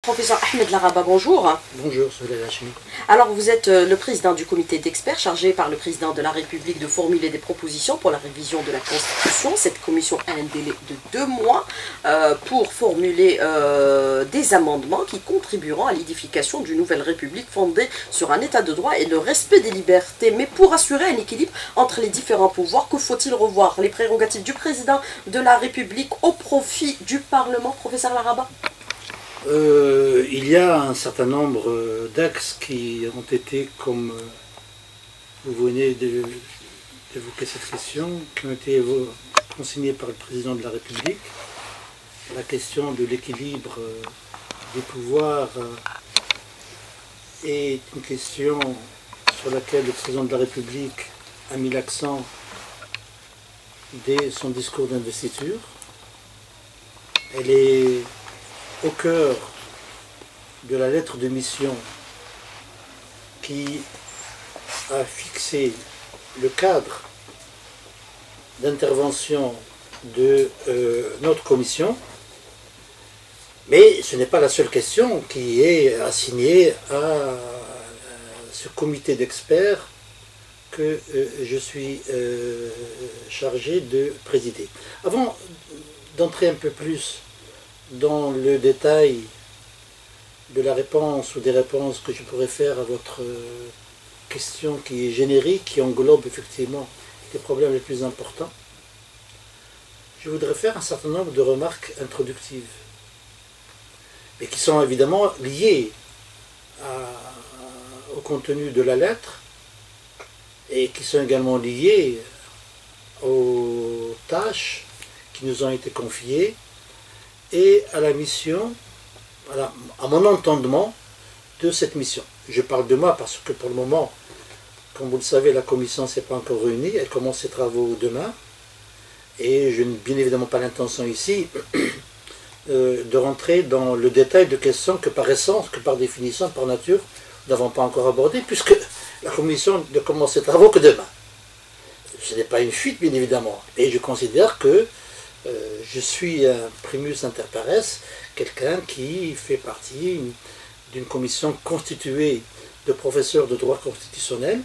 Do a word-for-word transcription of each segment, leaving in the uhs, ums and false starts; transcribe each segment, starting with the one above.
Professeur Ahmed Laraba, bonjour. Bonjour, Soledad Hachemi. Alors, vous êtes le président du comité d'experts chargé par le président de la République de formuler des propositions pour la révision de la Constitution. Cette commission a un délai de deux mois euh, pour formuler euh, des amendements qui contribueront à l'édification d'une nouvelle République fondée sur un état de droit et le respect des libertés. Mais pour assurer un équilibre entre les différents pouvoirs, que faut-il revoir? Les prérogatives du président de la République au profit du Parlement, professeur Laraba? Euh, il y a un certain nombre d'axes qui ont été, comme vous venez d'évoquer cette question, qui ont été consignés par le président de la République. La question de l'équilibre des pouvoirs est une question sur laquelle le président de la République a mis l'accent dès son discours d'investiture. Elle est au cœur de la lettre de mission qui a fixé le cadre d'intervention de euh, notre commission, mais ce n'est pas la seule question qui est assignée à ce comité d'experts que euh, je suis euh, chargé de présider. Avant d'entrer un peu plus dans le détail de la réponse ou des réponses que je pourrais faire à votre question qui est générique, qui englobe effectivement les problèmes les plus importants, je voudrais faire un certain nombre de remarques introductives, et qui sont évidemment liées à, au contenu de la lettre, et qui sont également liées aux tâches qui nous ont été confiées, et à la mission, à, la, à mon entendement de cette mission. Je parle de moi parce que pour le moment, comme vous le savez, la commission ne s'est pas encore réunie, elle commence ses travaux demain, et je n'ai bien évidemment pas l'intention ici euh, de rentrer dans le détail de questions que par essence, que par définition, par nature, nous n'avons pas encore abordées, puisque la commission ne commence ses travaux que demain. Ce n'est pas une fuite, bien évidemment, et je considère que Euh, je suis un primus inter pares, quelqu'un qui fait partie d'une commission constituée de professeurs de droit constitutionnel.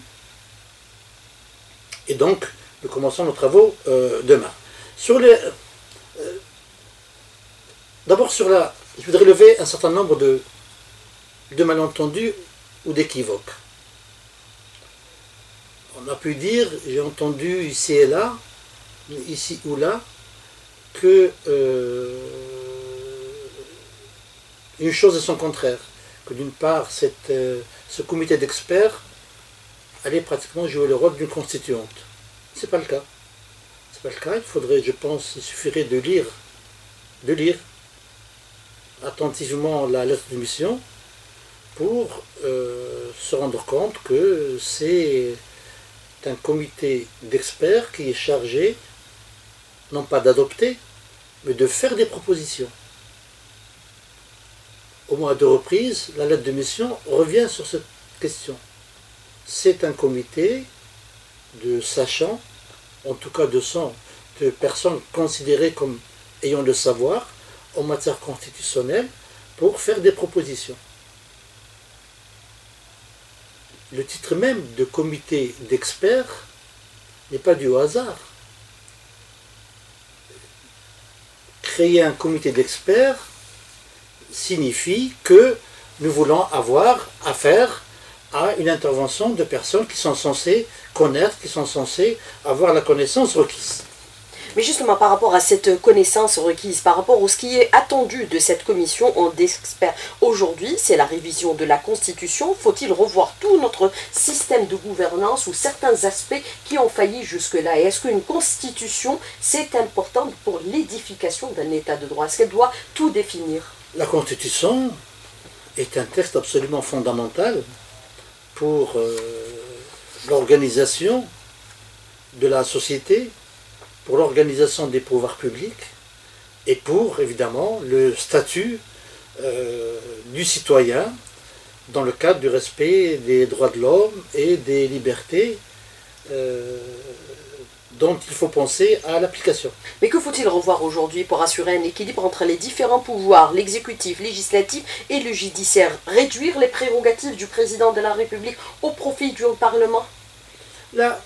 Et donc, nous commençons nos travaux euh, demain. Sur les, euh, d'abord, sur la, je voudrais lever un certain nombre de, de malentendus ou d'équivoques. On a pu dire, j'ai entendu ici et là, ici ou là, que euh, une chose et son contraire, que d'une part cette, euh, ce comité d'experts allait pratiquement jouer le rôle d'une constituante. C'est pas le cas. C'est pas le cas. Il faudrait, je pense, il suffirait de lire, de lire attentivement la lettre de mission pour euh, se rendre compte que c'est un comité d'experts qui est chargé non pas d'adopter, mais de faire des propositions. Au moins à deux reprises, la lettre de mission revient sur cette question. C'est un comité de sachants, en tout cas de, son, de personnes considérées comme ayant le savoir en matière constitutionnelle, pour faire des propositions. Le titre même de comité d'experts n'est pas dû au hasard. Créer un comité d'experts signifie que nous voulons avoir affaire à une intervention de personnes qui sont censées connaître, qui sont censées avoir la connaissance requise. Mais justement, par rapport à cette connaissance requise, par rapport à ce qui est attendu de cette commission d'experts aujourd'hui, c'est la révision de la Constitution. Faut-il revoir tout notre système de gouvernance ou certains aspects qui ont failli jusque-là? Et est-ce qu'une Constitution, c'est important pour l'édification d'un État de droit? Est-ce qu'elle doit tout définir? La Constitution est un texte absolument fondamental pour euh, l'organisation de la société, pour l'organisation des pouvoirs publics et pour, évidemment, le statut euh, du citoyen dans le cadre du respect des droits de l'homme et des libertés euh, dont il faut penser à l'application. Mais que faut-il revoir aujourd'hui pour assurer un équilibre entre les différents pouvoirs, l'exécutif, législatif et le judiciaire? Réduire les prérogatives du président de la République au profit du Parlement? Là,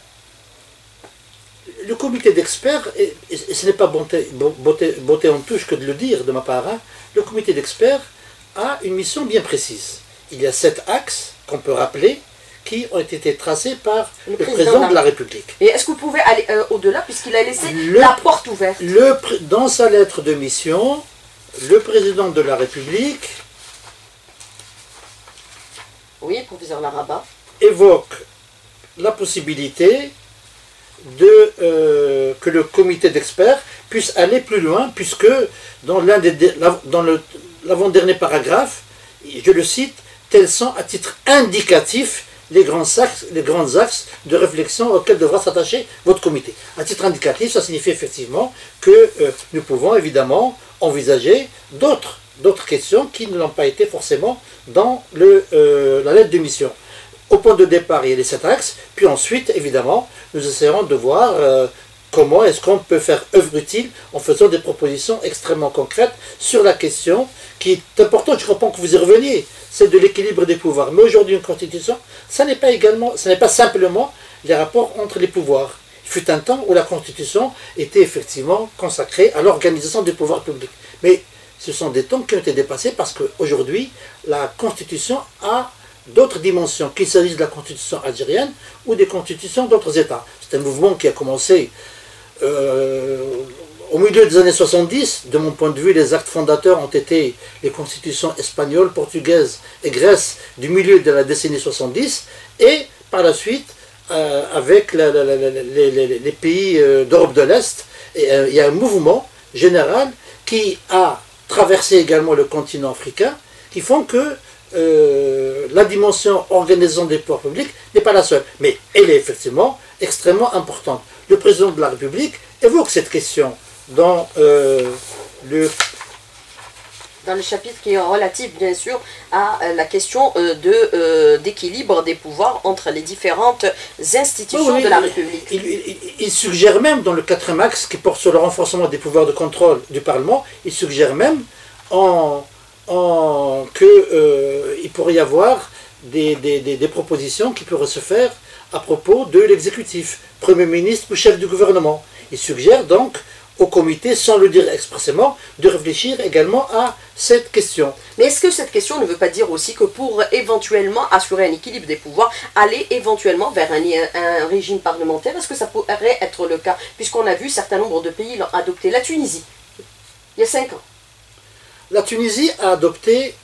le comité d'experts, et, et ce n'est pas beauté, beauté, beauté en touche que de le dire de ma part, hein, le comité d'experts a une mission bien précise. Il y a sept axes qu'on peut rappeler, qui ont été tracés par le, le président, président de la République. Et est-ce que vous pouvez aller euh, au-delà, puisqu'il a laissé le, la porte ouverte? le, Dans sa lettre de mission, le président de la République, oui, professeur Laraba, évoque la possibilité de, euh, que le comité d'experts puisse aller plus loin, puisque dans l'un des dans le l'avant-dernier paragraphe, je le cite, tels sont à titre indicatif les grands axes, les grands axes de réflexion auxquels devra s'attacher votre comité. À titre indicatif, ça signifie effectivement que euh, nous pouvons évidemment envisager d'autres d'autres questions qui ne l'ont pas été forcément dans le, euh, la lettre de mission. Au point de départ, il y a les sept axes, puis ensuite, évidemment, nous essaierons de voir euh, comment est-ce qu'on peut faire œuvre utile en faisant des propositions extrêmement concrètes sur la question qui est importante, je comprends que vous y reveniez, c'est de l'équilibre des pouvoirs. Mais aujourd'hui, une constitution, ça n'est pas également, ça n'est pas simplement les rapports entre les pouvoirs. Il fut un temps où la constitution était effectivement consacrée à l'organisation des pouvoirs publics. Mais ce sont des temps qui ont été dépassés parce qu'aujourd'hui, la constitution a d'autres dimensions, qu'il s'agisse de la constitution algérienne ou des constitutions d'autres États. C'est un mouvement qui a commencé euh, au milieu des années soixante-dix. De mon point de vue, les actes fondateurs ont été les constitutions espagnoles, portugaises et grecques du milieu de la décennie soixante-dix, et par la suite, euh, avec la, la, la, les, les, les pays d'Europe de l'Est, euh, il y a un mouvement général qui a traversé également le continent africain, qui font que Euh, la dimension organisation des pouvoirs publics n'est pas la seule, mais elle est effectivement extrêmement importante. Le président de la République évoque cette question dans euh, le... dans le chapitre qui est relatif, bien sûr, à euh, la question euh, de, euh, d'équilibre des pouvoirs entre les différentes institutions oui, oui, de la République. Il, il, il suggère même, dans le quatrième axe qui porte sur le renforcement des pouvoirs de contrôle du Parlement, il suggère même en... En, que euh, il pourrait y avoir des, des, des, des propositions qui pourraient se faire à propos de l'exécutif, Premier ministre ou chef du gouvernement. Il suggère donc au comité, sans le dire expressément, de réfléchir également à cette question. Mais est-ce que cette question ne veut pas dire aussi que pour éventuellement assurer un équilibre des pouvoirs, aller éventuellement vers un, un régime parlementaire, est-ce que ça pourrait être le cas, puisqu'on a vu certains nombre de pays l'ont adopté, la Tunisie, il y a cinq ans. La Tunisie a adopté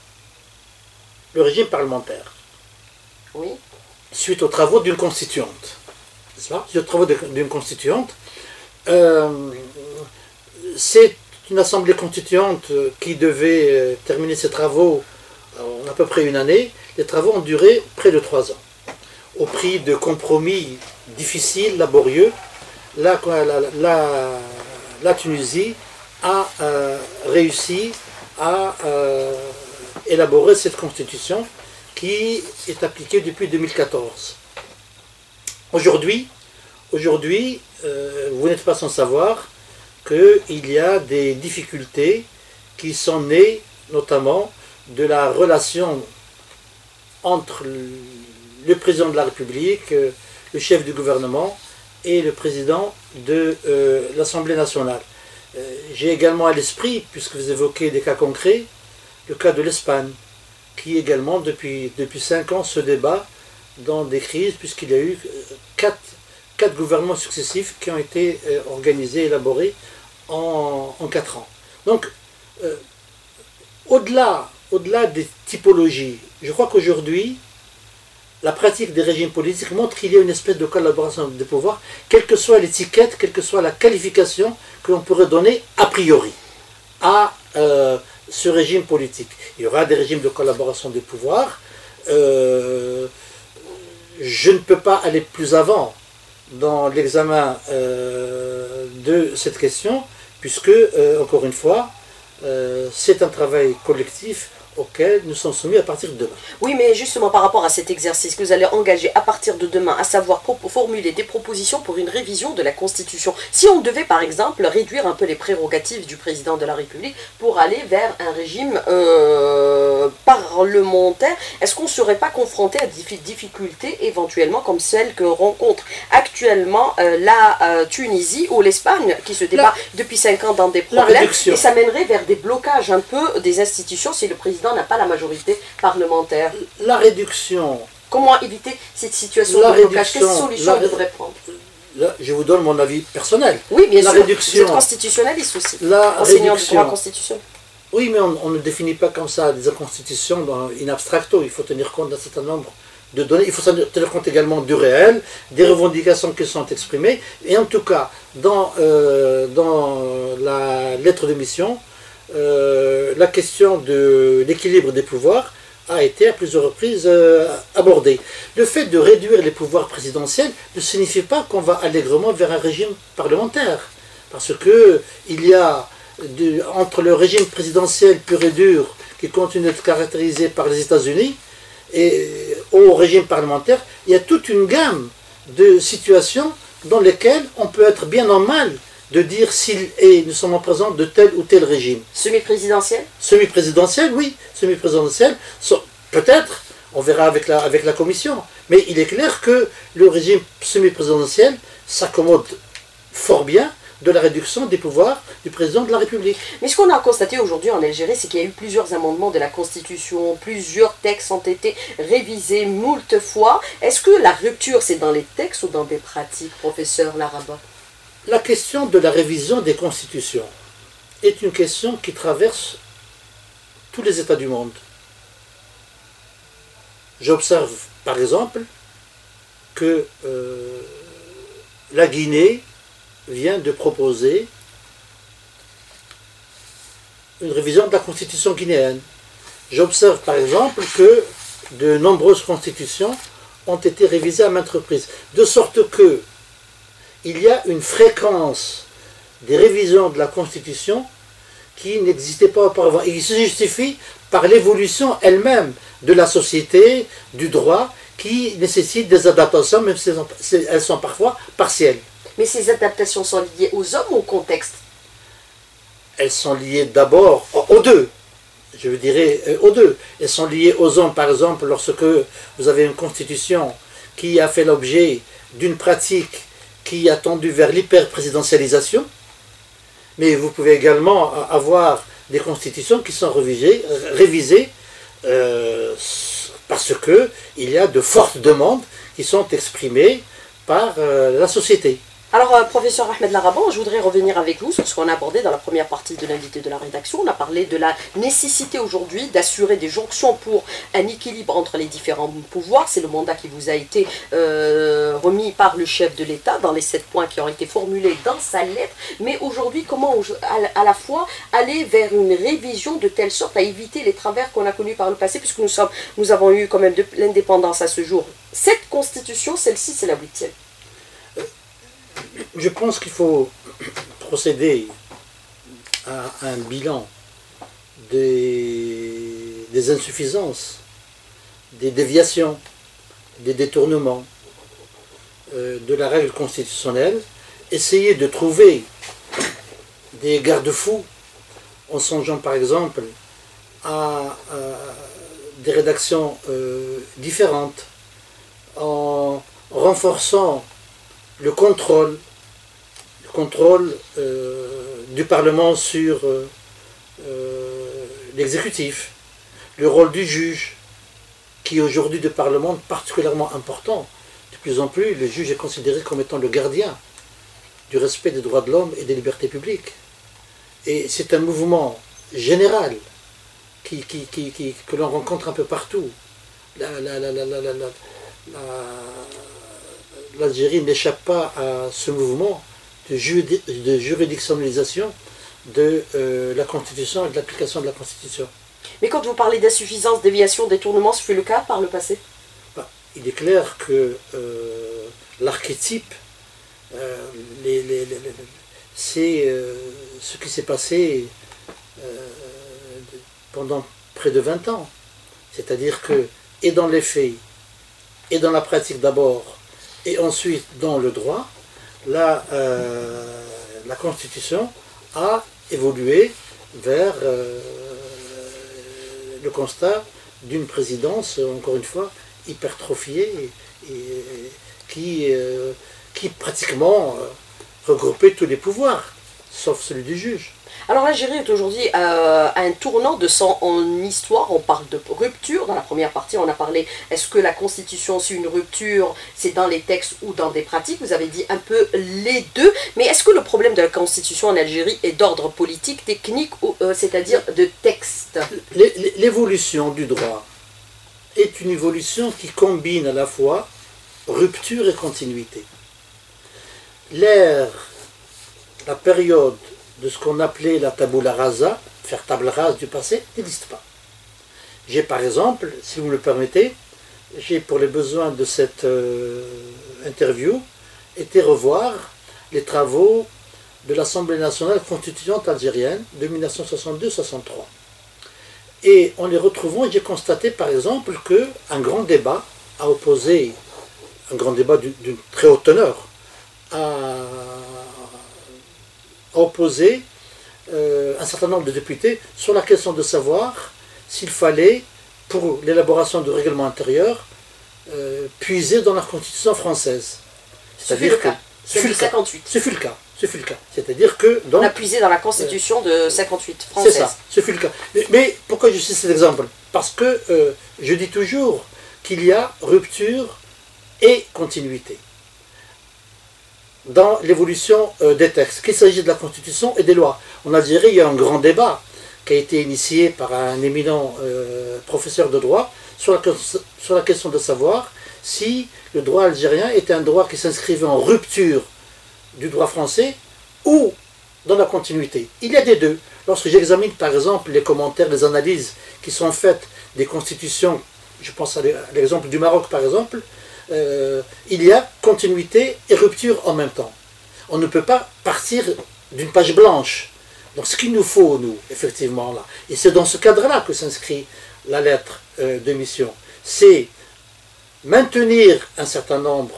le régime parlementaire. Oui. Suite aux travaux d'une constituante. N'est-ce pas? Suite aux travaux d'une constituante. Euh, c'est une assemblée constituante qui devait terminer ses travaux en à peu près une année. Les travaux ont duré près de trois ans. Au prix de compromis difficiles, laborieux, la, la, la, la Tunisie a euh, réussi à euh, élaborer cette constitution qui est appliquée depuis deux mille quatorze. Aujourd'hui, aujourd'hui euh, vous n'êtes pas sans savoir qu'il y a des difficultés qui sont nées notamment de la relation entre le président de la République, le chef du gouvernement et le président de euh, l'Assemblée nationale. Euh, j'ai également à l'esprit, puisque vous évoquez des cas concrets, le cas de l'Espagne, qui également depuis, depuis cinq ans se débat dans des crises, puisqu'il y a eu quatre, quatre gouvernements successifs qui ont été euh, organisés, élaborés en, en quatre ans. Donc, euh, au-delà, au-delà des typologies, je crois qu'aujourd'hui, la pratique des régimes politiques montre qu'il y a une espèce de collaboration des pouvoirs, quelle que soit l'étiquette, quelle que soit la qualification que l'on pourrait donner a priori à euh, ce régime politique. Il y aura des régimes de collaboration des pouvoirs. Euh, je ne peux pas aller plus avant dans l'examen euh, de cette question, puisque, euh, encore une fois, euh, c'est un travail collectif auquel nous sommes soumis à partir de demain. Oui, mais justement par rapport à cet exercice que vous allez engager à partir de demain, à savoir formuler des propositions pour une révision de la Constitution. Si on devait par exemple réduire un peu les prérogatives du président de la République pour aller vers un régime euh, parlementaire, est-ce qu'on ne serait pas confronté à des difficultés éventuellement comme celles que rencontre actuellement euh, la euh, Tunisie ou l'Espagne qui se débat la, depuis cinq ans dans des problèmes et ça mènerait vers des blocages un peu des institutions si le président n'a pas la majorité parlementaire. La réduction. Comment éviter cette situation la de blocage? Quelles solutions on devrait prendre? Là, je vous donne mon avis personnel. Oui, bien la sûr. Réduction, vous êtes constitutionnaliste aussi. La enseignant réduction. du droit constitutionnel. Oui, mais on, on ne définit pas comme ça des constitutions in abstracto. Il faut tenir compte d'un certain nombre de données. Il faut tenir compte également du réel, des revendications qui sont exprimées. Et en tout cas, dans, euh, dans la lettre de mission, Euh, la question de l'équilibre des pouvoirs a été à plusieurs reprises euh, abordée. Le fait de réduire les pouvoirs présidentiels ne signifie pas qu'on va allègrement vers un régime parlementaire. Parce que il y a, de, entre le régime présidentiel pur et dur, qui continue d'être caractérisé par les États-Unis, et au régime parlementaire, il y a toute une gamme de situations dans lesquelles on peut être bien en mal de dire s'il est, nous sommes en présence de tel ou tel régime. Semi-présidentiel? Semi-présidentiel, oui. Semi-présidentiel, peut-être, on verra avec la, avec la commission. Mais il est clair que le régime semi-présidentiel s'accommode fort bien de la réduction des pouvoirs du président de la République. Mais ce qu'on a constaté aujourd'hui en Algérie, c'est qu'il y a eu plusieurs amendements de la Constitution, plusieurs textes ont été révisés moult fois. Est-ce que la rupture, c'est dans les textes ou dans des pratiques, professeur Laraba? La question de la révision des constitutions est une question qui traverse tous les États du monde. J'observe par exemple que euh, la Guinée vient de proposer une révision de la constitution guinéenne. J'observe par exemple que de nombreuses constitutions ont été révisées à maintes reprises, de sorte que il y a une fréquence des révisions de la Constitution qui n'existait pas auparavant et qui se justifie par l'évolution elle-même de la société, du droit, qui nécessite des adaptations, même si elles sont parfois partielles. Mais ces adaptations sont liées aux hommes ou au contexte? Elles sont liées d'abord aux deux. Je dirais aux deux. Elles sont liées aux hommes, par exemple, lorsque vous avez une constitution qui a fait l'objet d'une pratique qui a tendu vers l'hyper-présidentialisation, mais vous pouvez également avoir des constitutions qui sont révisées, révisées euh, parce qu'il y a de fortes demandes qui sont exprimées par euh, la société. Alors, euh, professeur Ahmed Laraban, je voudrais revenir avec vous sur ce qu'on a abordé dans la première partie de l'invité de la rédaction. On a parlé de la nécessité aujourd'hui d'assurer des jonctions pour un équilibre entre les différents pouvoirs. C'est le mandat qui vous a été euh, remis par le chef de l'État dans les sept points qui ont été formulés dans sa lettre. Mais aujourd'hui, comment à la fois aller vers une révision de telle sorte à éviter les travers qu'on a connus par le passé, puisque nous, sommes, nous avons eu quand même de l'indépendance à ce jour. Cette constitution, celle-ci, c'est la huitième. Je pense qu'il faut procéder à un bilan des, des insuffisances, des déviations, des détournements euh, de la règle constitutionnelle, essayer de trouver des garde-fous en songeant par exemple à, à des rédactions euh, différentes, en renforçant le contrôle, le contrôle euh, du Parlement sur euh, euh, l'exécutif, le rôle du juge, qui aujourd'hui de Parlement est particulièrement important. De plus en plus, le juge est considéré comme étant le gardien du respect des droits de l'homme et des libertés publiques. Et c'est un mouvement général qui, qui, qui, qui, que l'on rencontre un peu partout. La, la, la, la, la, la, la, l'Algérie n'échappe pas à ce mouvement de, juridi de juridictionnalisation de euh, la Constitution et de l'application de la Constitution. Mais quand vous parlez d'insuffisance, déviation, détournement, ce fut le cas par le passé? Bah, il est clair que euh, l'archétype, euh, c'est euh, ce qui s'est passé euh, pendant près de vingt ans. C'est-à-dire que, et dans les faits, et dans la pratique d'abord, et ensuite dans le droit, la, euh, la Constitution a évolué vers euh, le constat d'une présidence, encore une fois, hypertrophiée, et, et, qui, euh, qui pratiquement euh, regroupait tous les pouvoirs, sauf celui du juge. Alors l'Algérie est aujourd'hui euh, à un tournant de son en histoire. On parle de rupture. Dans la première partie, on a parlé, est-ce que la Constitution, c'est une rupture, c'est dans les textes ou dans des pratiques? Vous avez dit un peu les deux. Mais est-ce que le problème de la Constitution en Algérie est d'ordre politique, technique, ou euh, c'est-à-dire de texte? L'évolution du droit est une évolution qui combine à la fois rupture et continuité. L'ère, la période de ce qu'on appelait la tabula rasa, faire table rase du passé, n'existe pas. J'ai par exemple, si vous me le permettez, j'ai pour les besoins de cette euh, interview été revoir les travaux de l'Assemblée nationale constituante algérienne de mille neuf cent soixante-deux soixante-trois. Et en les retrouvant, j'ai constaté par exemple qu'un grand débat a opposé, un grand débat d'une très haute teneur, a a opposé euh, un certain nombre de députés sur la question de savoir s'il fallait, pour l'élaboration du règlement intérieur, euh, puiser dans la Constitution française. C'est-à-dire que ce fut le cas. Ce fut le cas. Ce fut le cas. C'est-à-dire que donc, on a puisé dans la Constitution euh, de cinquante-huit française. C'est ça. Ce fut le cas. Mais pourquoi je cite cet exemple? Parce que euh, je dis toujours qu'il y a rupture et continuité dans l'évolution euh, des textes, qu'il s'agit de la Constitution et des lois. En Algérie, il y a un grand débat qui a été initié par un éminent euh, professeur de droit sur la, sur la question de savoir si le droit algérien était un droit qui s'inscrivait en rupture du droit français ou dans la continuité. Il y a des deux. Lorsque j'examine par exemple les commentaires, les analyses qui sont faites des constitutions, je pense à l'exemple du Maroc par exemple, Euh, il y a continuité et rupture en même temps. On ne peut pas partir d'une page blanche. Donc ce qu'il nous faut, nous, effectivement, là, et c'est dans ce cadre-là que s'inscrit la lettre euh, de mission, c'est maintenir un certain nombre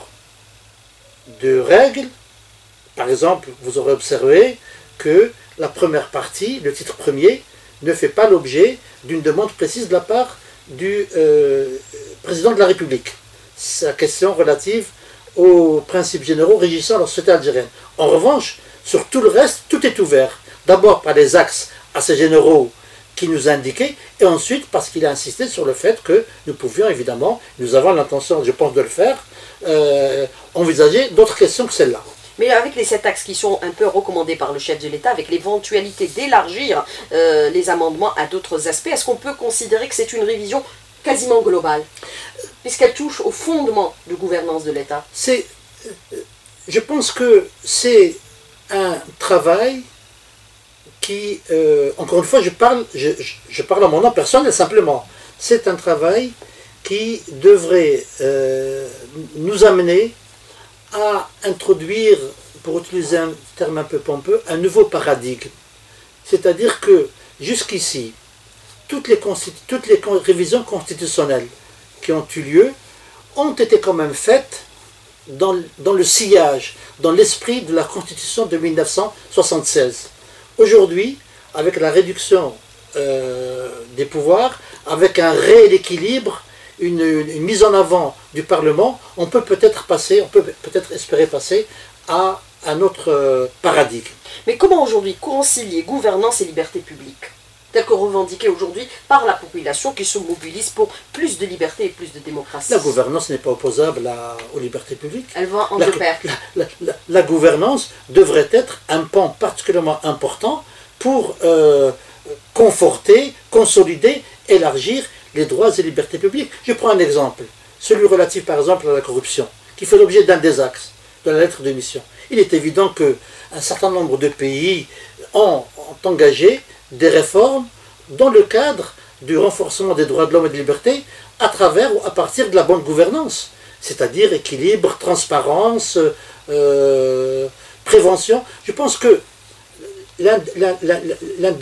de règles. Par exemple, vous aurez observé que la première partie, le titre premier, ne fait pas l'objet d'une demande précise de la part du euh, président de la République. C'est la question relative aux principes généraux régissant la société algérienne. En revanche, sur tout le reste, tout est ouvert. D'abord par les axes assez généraux qui nous indiquaient, et ensuite parce qu'il a insisté sur le fait que nous pouvions évidemment, nous avons l'intention, je pense, de le faire, euh, envisager d'autres questions que celle-là. Mais avec les sept axes qui sont un peu recommandés par le chef de l'État, avec l'éventualité d'élargir euh, les amendements à d'autres aspects, est-ce qu'on peut considérer que c'est une révision quasiment globale, puisqu'elle touche au fondement de gouvernance de l'État? C'est, je pense que c'est un travail qui, euh, encore une fois, je parle, je, je parle à mon nom personnel simplement, c'est un travail qui devrait euh, nous amener à introduire, pour utiliser un terme un peu pompeux, un nouveau paradigme. C'est-à-dire que jusqu'ici, toutes les, toutes les révisions constitutionnelles qui ont eu lieu ont été quand même faites dans, dans le sillage, dans l'esprit de la Constitution de mille neuf cent soixante-seize. Aujourd'hui, avec la réduction euh, des pouvoirs, avec un réel équilibre, une, une mise en avant du Parlement, on peut peut-être passer, on peut peut-être espérer passer à un autre euh, paradigme. Mais comment aujourd'hui concilier gouvernance et liberté publique, tel que revendiqué aujourd'hui par la population qui se mobilise pour plus de liberté et plus de démocratie? La gouvernance n'est pas opposable à, aux libertés publiques. Elle va en la, deux paires. La, la, la, la gouvernance devrait être un pan particulièrement important pour euh, conforter, consolider, élargir les droits et libertés publiques. Je prends un exemple, celui relatif par exemple à la corruption, qui fait l'objet d'un des axes de la lettre de mission. Il est évident qu'un certain nombre de pays ont, ont engagé des réformes dans le cadre du renforcement des droits de l'homme et des libertés à travers ou à partir de la bonne gouvernance, c'est-à-dire équilibre, transparence, euh, prévention. Je pense que l'un des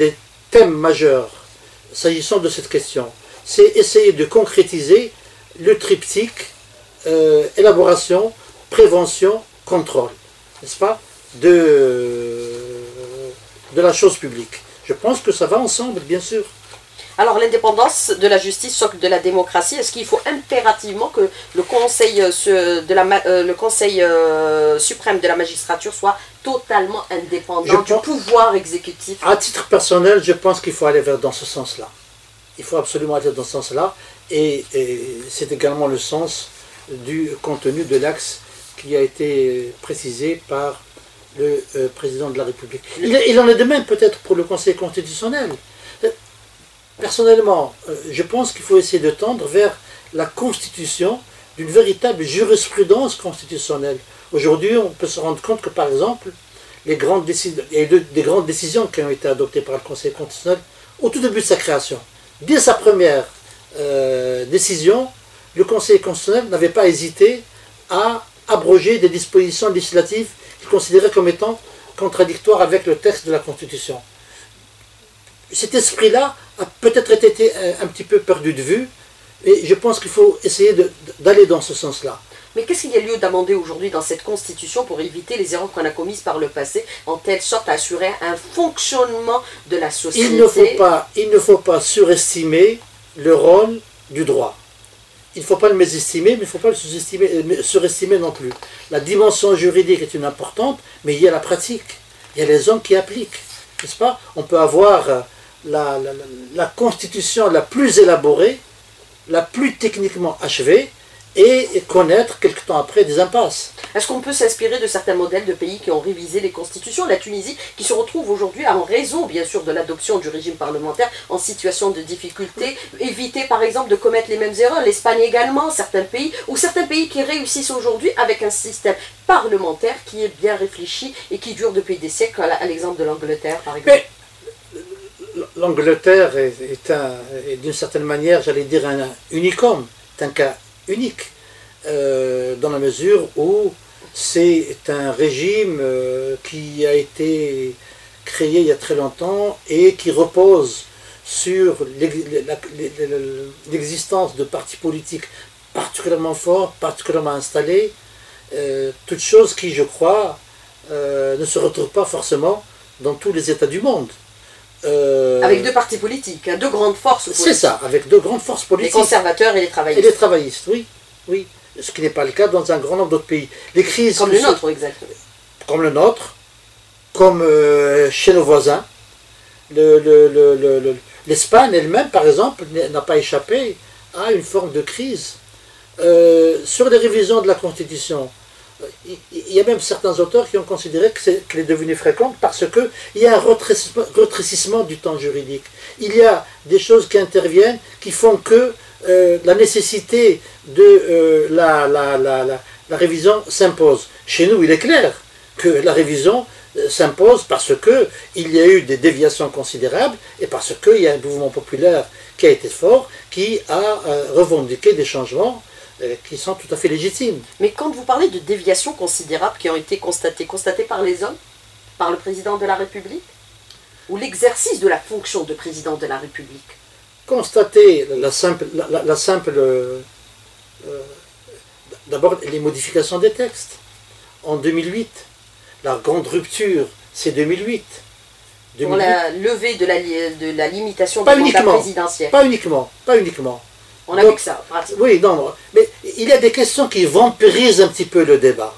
thème majeur s'agissant de cette question. C'est essayer de concrétiser le triptyque euh, élaboration, prévention, contrôle, n'est-ce pas, de, de la chose publique. Je pense que ça va ensemble, bien sûr. Alors l'indépendance de la justice, socle de la démocratie, est-ce qu'il faut impérativement que le Conseil, euh, de la, euh, le conseil euh, suprême de la magistrature soit totalement indépendant je du pense, pouvoir exécutif? À titre personnel, je pense qu'il faut aller vers dans ce sens-là. Il faut absolument aller dans ce sens-là, et, et c'est également le sens du contenu de l'axe qui a été précisé par le euh, président de la République. Il, il en est de même peut-être pour le Conseil constitutionnel. Personnellement, je pense qu'il faut essayer de tendre vers la constitution d'une véritable jurisprudence constitutionnelle. Aujourd'hui, on peut se rendre compte que, par exemple, les grandes décisions, il y a eu des grandes décisions qui ont été adoptées par le Conseil constitutionnel au tout début de sa création. Dès sa première euh, décision, le Conseil constitutionnel n'avait pas hésité à abroger des dispositions législatives qu'il considérait comme étant contradictoires avec le texte de la Constitution. Cet esprit-là a peut-être été un, un petit peu perdu de vue, et je pense qu'il faut essayer d'aller dans ce sens-là. Mais qu'est-ce qu'il y a lieu d'amender aujourd'hui dans cette Constitution pour éviter les erreurs qu'on a commises par le passé, en telle sorte à assurer un fonctionnement de la société? Il ne faut pas, il ne faut pas surestimer le rôle du droit. Il ne faut pas le mésestimer, mais il ne faut pas le sous-estimer, surestimer non plus. La dimension juridique est une importante, mais il y a la pratique. Il y a les hommes qui appliquent, n'est-ce pas? On peut avoir la, la, la constitution la plus élaborée, la plus techniquement achevée, et connaître quelque temps après des impasses. Est-ce qu'on peut s'inspirer de certains modèles de pays qui ont révisé les constitutions? La Tunisie, qui se retrouve aujourd'hui, en raison bien sûr de l'adoption du régime parlementaire, en situation de difficulté, éviter par exemple de commettre les mêmes erreurs. L'Espagne également, certains pays, ou certains pays qui réussissent aujourd'hui avec un système parlementaire qui est bien réfléchi et qui dure depuis des siècles, à l'exemple de l'Angleterre par exemple. L'Angleterre est, est, est d'une certaine manière, j'allais dire, un unicum, c'est un cas unique, euh, dans la mesure où c'est un régime euh, qui a été créé il y a très longtemps et qui repose sur l'existence de partis politiques particulièrement forts, particulièrement installés, euh, toutes choses qui, je crois, euh, ne se retrouvent pas forcément dans tous les États du monde. Euh, avec deux partis politiques, hein, deux grandes forces politiques. C'est ça, avec deux grandes forces politiques. Les conservateurs et les travaillistes. Et les travaillistes, oui, oui. Ce qui n'est pas le cas dans un grand nombre d'autres pays. Les crises comme le nôtre, exactement. Comme le nôtre, comme euh, chez nos voisins. Le, le, le, le, L'Espagne elle-même, par exemple, n'a pas échappé à une forme de crise. Euh, sur les révisions de la Constitution, il y a même certains auteurs qui ont considéré qu'elle est devenue fréquente parce qu'il y a un retrécissement, retrécissement du temps juridique. Il y a des choses qui interviennent qui font que euh, la nécessité de euh, la, la, la, la, la révision s'impose. Chez nous, il est clair que la révision euh, s'impose parce qu'il y a eu des déviations considérables et parce qu'il y a un mouvement populaire qui a été fort, qui a euh, revendiqué des changements qui sont tout à fait légitimes. Mais quand vous parlez de déviations considérables qui ont été constatées, constatées par les hommes, par le président de la République, ou l'exercice de la fonction de président de la République? Constater la simple, la, la, la simple euh, euh, d'abord les modifications des textes. En deux mille huit, la grande rupture, c'est deux mille huit. Pour la levée de la, de la limitation du mandat présidentiel. Pas uniquement, pas uniquement. On a Donc, vu que ça, pratiquement. Oui, non, mais il y a des questions qui vampirisent un petit peu le débat.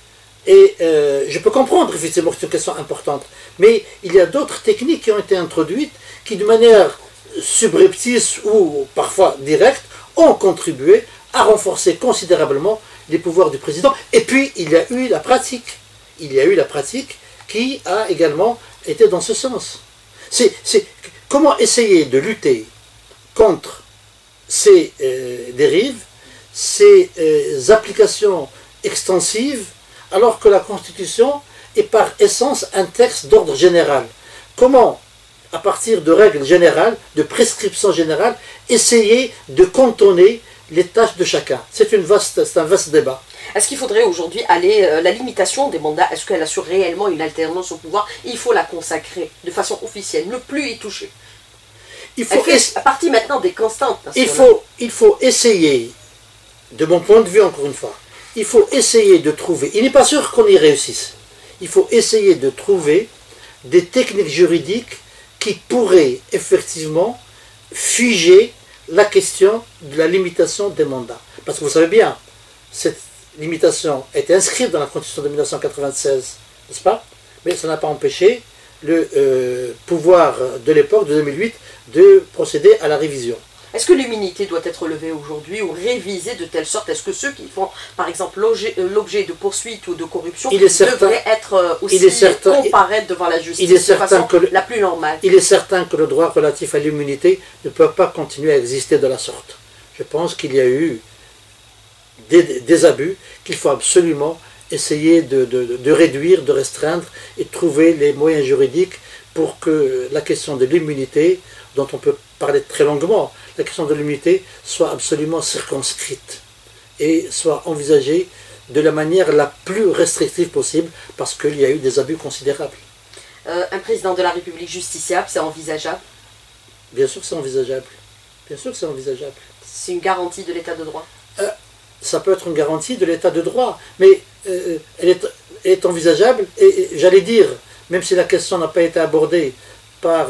Et euh, je peux comprendre, effectivement, que c'est une question importante. Mais il y a d'autres techniques qui ont été introduites qui, de manière subreptice ou parfois directe, ont contribué à renforcer considérablement les pouvoirs du président. Et puis, il y a eu la pratique. Il y a eu la pratique qui a également été dans ce sens. C'est comment essayer de lutter contre ces euh, dérives, ces euh, applications extensives, alors que la Constitution est par essence un texte d'ordre général. Comment, à partir de règles générales, de prescriptions générales, essayer de contourner les tâches de chacun? C'est une vaste, c'est un vaste débat. Est-ce qu'il faudrait aujourd'hui aller, euh, la limitation des mandats, est-ce qu'elle assure réellement une alternance au pouvoir? Il faut la consacrer de façon officielle, ne plus y toucher. Il faut Elle fait partie maintenant des constantes. Il faut, il faut essayer, de mon point de vue encore une fois, il faut essayer de trouver, il n'est pas sûr qu'on y réussisse, il faut essayer de trouver des techniques juridiques qui pourraient effectivement figer la question de la limitation des mandats. Parce que vous savez bien, cette limitation est inscrite dans la Constitution de mille neuf cent quatre-vingt-seize, n'est-ce pas? Mais ça n'a pas empêché le euh, pouvoir de l'époque, de deux mille huit, de procéder à la révision. Est-ce que l'immunité doit être levée aujourd'hui ou révisée de telle sorte? Est-ce que ceux qui font, par exemple, l'objet de poursuites ou de corruption devraient être aussi comparaître devant la justice il est certain de façon que le, la plus normale? Il est certain que le droit relatif à l'immunité ne peut pas continuer à exister de la sorte. Je pense qu'il y a eu des, des abus qu'il faut absolument essayer de, de, de réduire, de restreindre et de trouver les moyens juridiques pour que la question de l'immunité, dont on peut parler très longuement, la question de l'immunité soit absolument circonscrite et soit envisagée de la manière la plus restrictive possible parce qu'il y a eu des abus considérables. Euh, un président de la République justiciable, c'est envisageable? Bien sûr que c'est envisageable. Bien sûr que c'est envisageable. C'est une garantie de l'état de droit? euh, Ça peut être une garantie de l'état de droit, mais euh, elle, est, elle est envisageable et, et j'allais dire, même si la question n'a pas été abordée par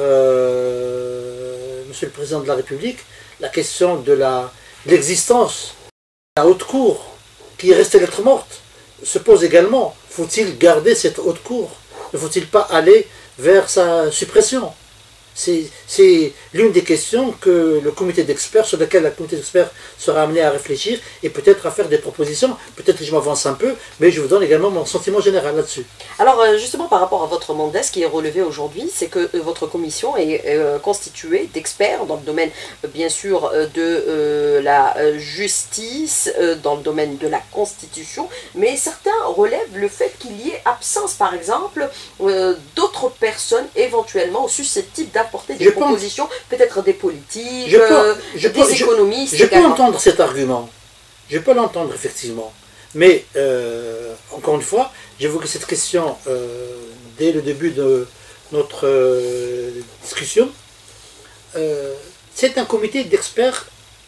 euh, Monsieur le Président de la République, la question de l'existence de la haute cour, qui est restée lettre morte, se pose également. Faut-il garder cette haute cour? Ne faut-il pas aller vers sa suppression? C'est l'une des questions que le comité d'experts, sur laquelle le comité d'experts sera amené à réfléchir et peut-être à faire des propositions. Peut-être que je m'avance un peu, mais je vous donne également mon sentiment général là-dessus. Alors justement par rapport à votre mandat, ce qui est relevé aujourd'hui, c'est que votre commission est euh, constituée d'experts dans le domaine bien sûr de euh, la justice, euh, dans le domaine de la Constitution, mais certains relèvent le fait qu'il y ait absence par exemple euh, d'autres personnes éventuellement susceptibles d'apporter des je propositions, peut-être des politiques, je peux, euh, je des peux, économistes. Je, je peux entendre cet argument, je peux l'entendre effectivement, mais euh, encore une fois, j'évoquais cette question euh, dès le début de notre euh, discussion. Euh, C'est un comité d'experts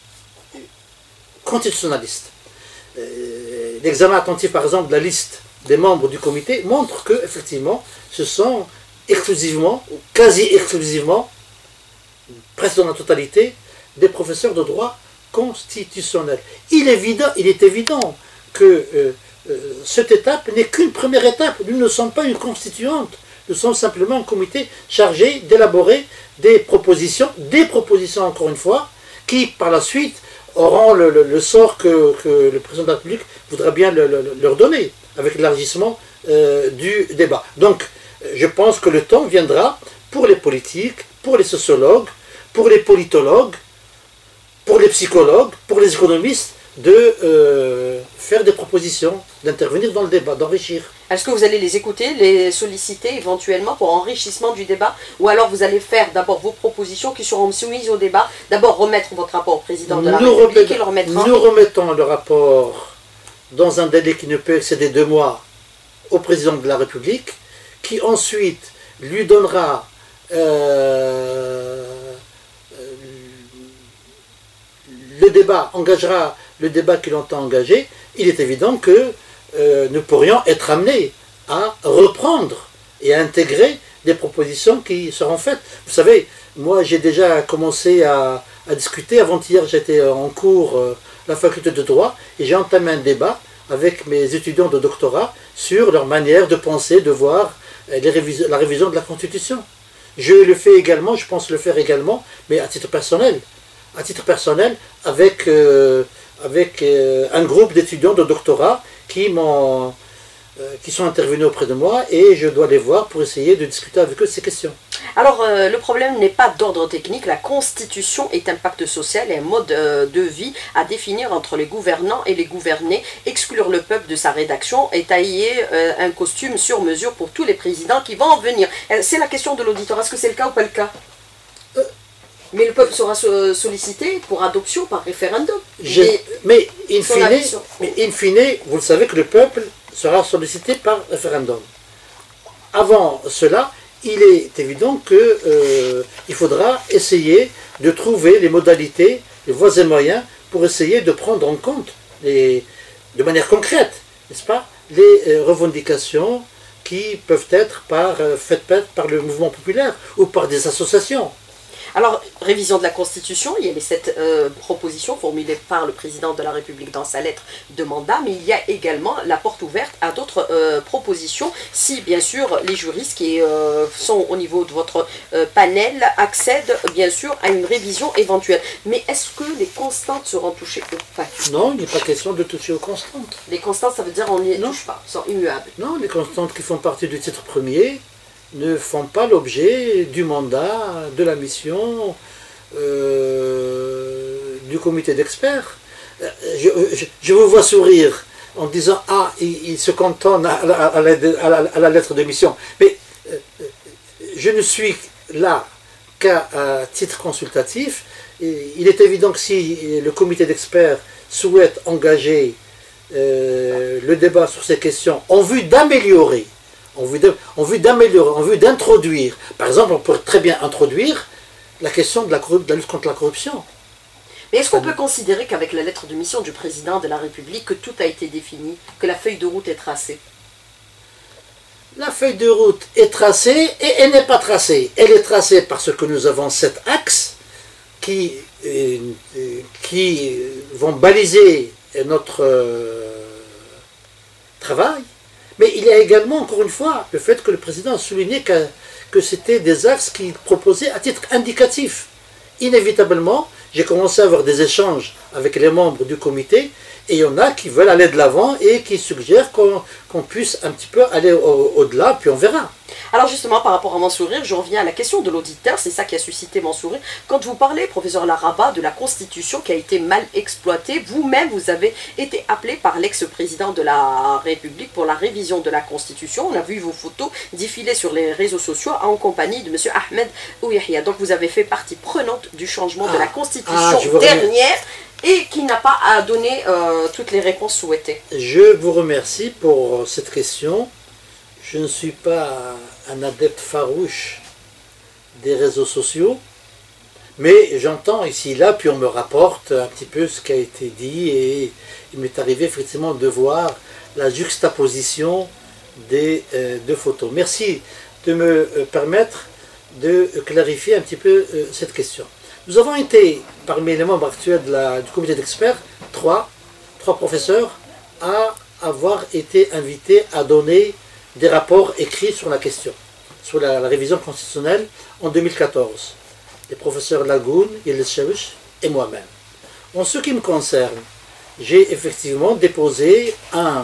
constitutionnalistes. Euh, L'examen attentif, par exemple, de la liste des membres du comité montre que, effectivement, ce sont exclusivement, ou quasi exclusivement, presque dans la totalité, des professeurs de droit constitutionnel. Il est évident, il est évident que euh, euh, cette étape n'est qu'une première étape. Nous ne sommes pas une constituante. Nous sommes simplement un comité chargé d'élaborer des propositions, des propositions encore une fois, qui par la suite auront le, le, le sort que, que le président de la République voudra bien le, le, leur donner, avec l'élargissement euh, du débat. Donc, je pense que le temps viendra pour les politiques, pour les sociologues, pour les politologues, pour les psychologues, pour les économistes, de euh, faire des propositions, d'intervenir dans le débat, d'enrichir. Est-ce que vous allez les écouter, les solliciter éventuellement pour enrichissement du débat, ou alors vous allez faire d'abord vos propositions qui seront soumises au débat, d'abord remettre votre rapport au président de la nous République et le remettra... Nous remettons le rapport dans un délai qui ne peut excéder deux mois au président de la République, qui ensuite lui donnera euh, le débat, engagera le débat qu'il entend engager. Il est évident que euh, nous pourrions être amenés à reprendre et à intégrer des propositions qui seront faites. Vous savez, moi j'ai déjà commencé à, à discuter, avant-hier j'étais en cours euh, à la faculté de droit et j'ai entamé un débat avec mes étudiants de doctorat sur leur manière de penser, de voir les révisions, la révision de la Constitution. Je le fais également, je pense le faire également, mais à titre personnel. À titre personnel, avec, euh, avec euh, un groupe d'étudiants de doctorat qui, m'ont, euh, qui sont intervenus auprès de moi et je dois les voir pour essayer de discuter avec eux ces questions. Alors, euh, le problème n'est pas d'ordre technique. La Constitution est un pacte social et un mode euh, de vie à définir entre les gouvernants et les gouvernés. Exclure le peuple de sa rédaction et tailler euh, un costume sur mesure pour tous les présidents qui vont en venir. Euh, c'est la question de l'auditeur. Est-ce que c'est le cas ou pas le cas? euh, Mais le peuple sera sollicité pour adoption par référendum. Je, mais, in fine, mais in fine, vous le savez que le peuple sera sollicité par référendum. Avant cela, il est évident qu'il euh, faudra essayer de trouver les modalités, les voies et moyens pour essayer de prendre en compte, les, de manière concrète, n'est-ce pas, les euh, revendications qui peuvent être par, euh, faites par le mouvement populaire ou par des associations. Alors, révision de la Constitution, il y a les sept euh, propositions formulées par le président de la République dans sa lettre de mandat, mais il y a également la porte ouverte à d'autres euh, propositions, si bien sûr les juristes qui euh, sont au niveau de votre euh, panel accèdent bien sûr à une révision éventuelle. Mais est-ce que les constantes seront touchées ou pas? Non, il n'est pas question de toucher aux constantes. Les constantes, ça veut dire qu'on n'y touche pas, sont immuables. Non, les constantes qui font partie du titre premier ne font pas l'objet du mandat, de la mission, euh, du comité d'experts. Je, je, je vous vois sourire en disant « Ah, il, il se cantonne à la, à, la, à, la, à la lettre de mission ». Mais euh, je ne suis là qu'à titre consultatif. Et il est évident que si le comité d'experts souhaite engager euh, le débat sur ces questions en vue d'améliorer, en vue d'améliorer, en vue d'introduire. Par exemple, on peut très bien introduire la question de la, de la lutte contre la corruption. Mais est-ce qu'on peut considérer qu'avec la lettre de mission du président de la République, que tout a été défini, que la feuille de route est tracée? La feuille de route est tracée et elle n'est pas tracée. Elle est tracée parce que nous avons sept axes qui, euh, qui vont baliser notre euh, travail. Mais il y a également, encore une fois, le fait que le président a souligné que, que c'était des axes qu'il proposait à titre indicatif. Inévitablement, j'ai commencé à avoir des échanges avec les membres du comité, et il y en a qui veulent aller de l'avant et qui suggèrent qu'on qu'on puisse un petit peu aller au-delà, au puis on verra. Alors justement, par rapport à mon sourire, je reviens à la question de l'auditeur, c'est ça qui a suscité mon sourire. Quand vous parlez, professeur Laraba, de la Constitution qui a été mal exploitée, vous-même, vous avez été appelé par l'ex-président de la République pour la révision de la Constitution. On a vu vos photos défiler sur les réseaux sociaux en compagnie de M. Ahmed Ouyahia. Donc vous avez fait partie prenante du changement ah, de la Constitution ah, dernière et qui n'a pas à donner euh, toutes les réponses souhaitées. Je vous remercie pour cette question. Je ne suis pas un adepte farouche des réseaux sociaux, mais j'entends ici et là, puis on me rapporte un petit peu ce qui a été dit, et il m'est arrivé effectivement de voir la juxtaposition des euh, deux photos. Merci de me euh, permettre de clarifier un petit peu euh, cette question. Nous avons été, parmi les membres actuels de la, du comité d'experts, trois, trois professeurs à avoir été invités à donner des rapports écrits sur la question, sur la, la révision constitutionnelle en deux mille quatorze. Les professeurs Lagoun, Yelis Chaouch et moi-même. En ce qui me concerne, j'ai effectivement déposé un,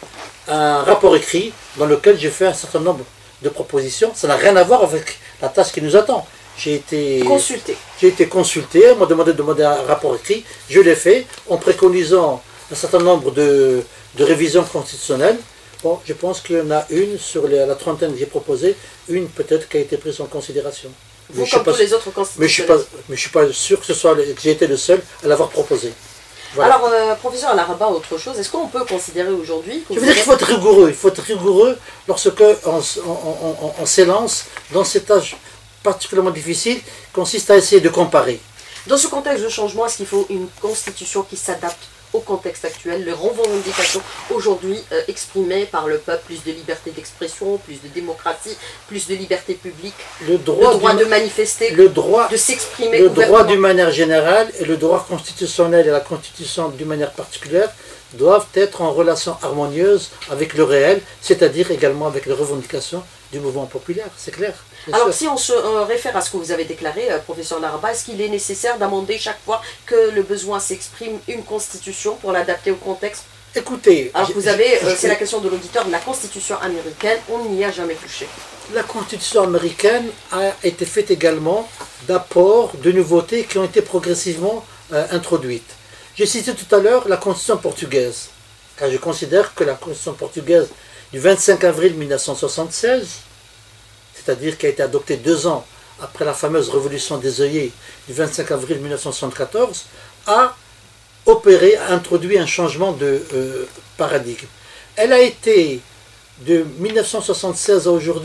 un rapport écrit dans lequel j'ai fait un certain nombre de propositions. Ça n'a rien à voir avec la tâche qui nous attend. J'ai été consulté. J'ai été consulté, on m'a demandé de demander un rapport écrit. Je l'ai fait en préconisant un certain nombre de, de révisions constitutionnelles. Bon, je pense qu'il y en a une sur les, la trentaine que j'ai proposée, une peut-être qui a été prise en considération. Vous, comme tous les autres constitutionnels. Mais je ne suis, suis pas sûr que, ce soit le, que j'ai été le seul à l'avoir proposé. Voilà. Alors, euh, professeur Laraba, autre chose, est-ce qu'on peut considérer aujourd'hui... Je veux dire qu'il faut être rigoureux, il faut être rigoureux lorsque on, on, on, on s'élance dans cet âge particulièrement difficile, qui consiste à essayer de comparer. Dans ce contexte de changement, est-ce qu'il faut une constitution qui s'adapte au contexte actuel, les revendications aujourd'hui euh, exprimées par le peuple, plus de liberté d'expression, plus de démocratie, plus de liberté publique, le droit, le droit de manifester, le droit, de s'exprimer. Le droit d'une manière générale et le droit constitutionnel et la constitution d'une manière particulière doivent être en relation harmonieuse avec le réel, c'est-à-dire également avec les revendications du mouvement populaire, c'est clair. Alors sûr. Si on se euh, réfère à ce que vous avez déclaré, euh, professeur Laraba, est-ce qu'il est nécessaire d'amender chaque fois que le besoin s'exprime une constitution pour l'adapter au contexte? Écoutez, alors vous avez, euh, c'est la question de l'auditeur, la constitution américaine, on n'y a jamais touché. La constitution américaine a été faite également d'apports, de nouveautés qui ont été progressivement euh, introduites. J'ai cité tout à l'heure la constitution portugaise, car je considère que la constitution portugaise du vingt-cinq avril mille neuf cent soixante-seize, c'est-à-dire qui a été adoptée deux ans après la fameuse révolution des œillets du vingt-cinq avril mille neuf cent soixante-quatorze, a opéré, a introduit un changement de euh, paradigme. Elle a été, de mille neuf cent soixante-seize à aujourd'hui,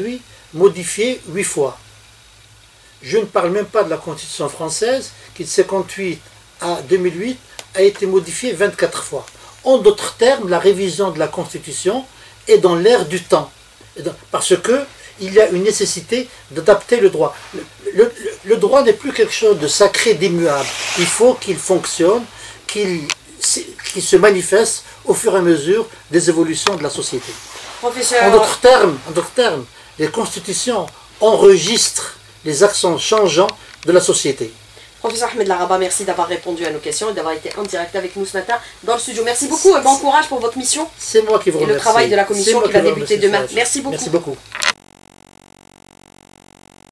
modifiée huit fois. Je ne parle même pas de la Constitution française, qui de cinquante-huit à deux mille huit a été modifiée vingt-quatre fois. En d'autres termes, la révision de la Constitution est dans l'air du temps. Parce que il y a une nécessité d'adapter le droit. Le, le, le droit n'est plus quelque chose de sacré, d'immuable. Il faut qu'il fonctionne, qu'il qu'il se manifeste au fur et à mesure des évolutions de la société. Professeur... En d'autres termes, en d'autres termes, les constitutions enregistrent les accents changeants de la société. Professeur Ahmed Laraba, merci d'avoir répondu à nos questions et d'avoir été en direct avec nous ce matin dans le studio. Merci beaucoup et bon courage pour votre mission. C'est moi qui vous remercie. Et le travail de la commission qui va débuter demain. Merci beaucoup. Merci beaucoup.